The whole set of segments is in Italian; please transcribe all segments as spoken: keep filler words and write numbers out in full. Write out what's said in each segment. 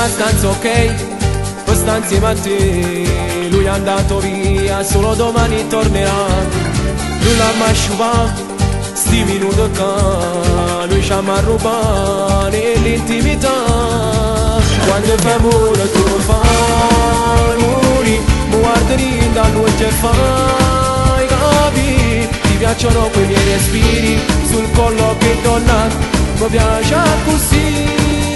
una stanza ok, poi sta insieme a te. Lui è andato via, solo domani tornerà. Non l'ha mai sciupato sti minuti che lui ci ha rubato nell'intimità. Quando fai amore tu fai muri, mi guardi da lui e fai capire. Ti piacciono quei miei respiri sul collo che donna, mi piace così.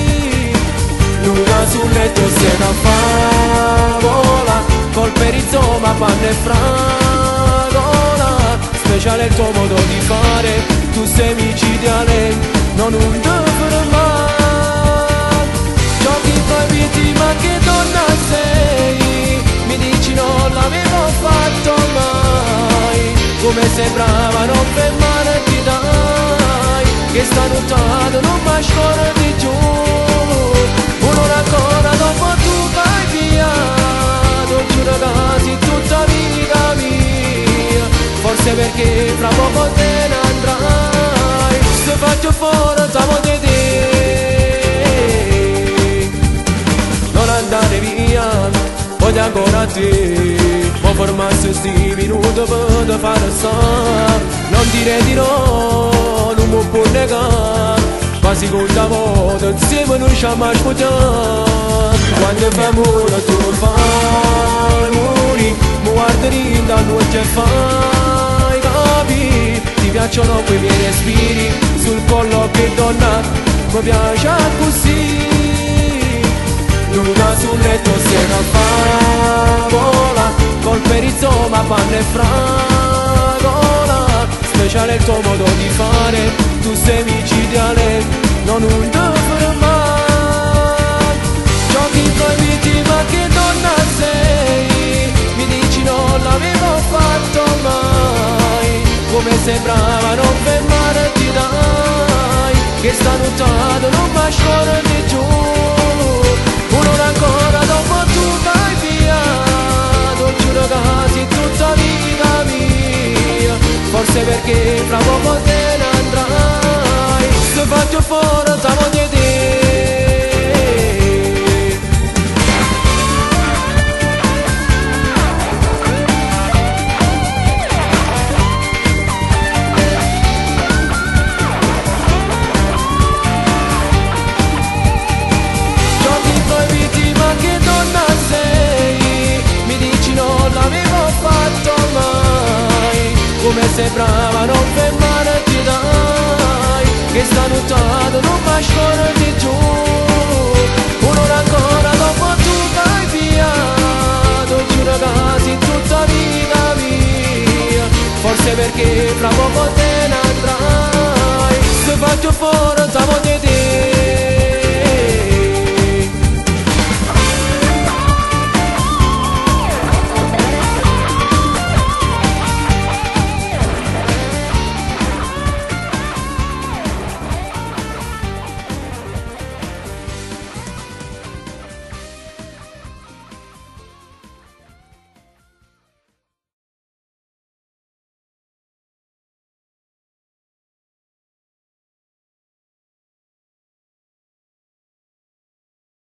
Luna sul letto se ne favola, col perizoma, panna e fragola. Speciale il tuo modo di fare, tu sei micidiale, non un fermare. Giochi proibiti ma che donna sei, mi dici non l'avevo fatto mai. Come sembrava non fermarti dai, che sta nuotando non mi scordi giù. Un'ora ancora dopo tu vai via, non giuro quasi tutta vita mia. Forse perché fra poco te ne andrai, se faccio fuori siamo di te. Non andare via, voglio ancora a te. Ma formarsi sti minuti per fare sta, non dire di no, non mi può negare. Ma seconda volta insieme non ci mai spugiato. Quando fai amore tu fai muri, mi guardi da noi e fai capire. Ti piacciono quei miei respiri sul collo che donna, mi piace così. Luna sul letto se ne favola, col perizoma, panna e fragola. Speciale il tuo modo di fare, tu sei micidiale, non un fermare. Giochi proibiti ma che donna sei, mi dici non l'avevo fatto mai. Come sembrava non fermarti dai, che sta nuotando non mi scordi giù. Un'ora ancora dopo tu vai via, non giuro quasi tutta vita mia. Forse perché fra poco te ne andrai, se faccio fuori siamo di te. Giochi proibiti ma che donna sei, mi dici non l'avevo fatto mai. Come sembrava non fermarti dai, che sta nuotando non mi scordi giù. Un'ora ancora dopo tu vai via, non giuro quasi tutta vita mia. Forse perché fra poco te ne andrai, se faccio fuori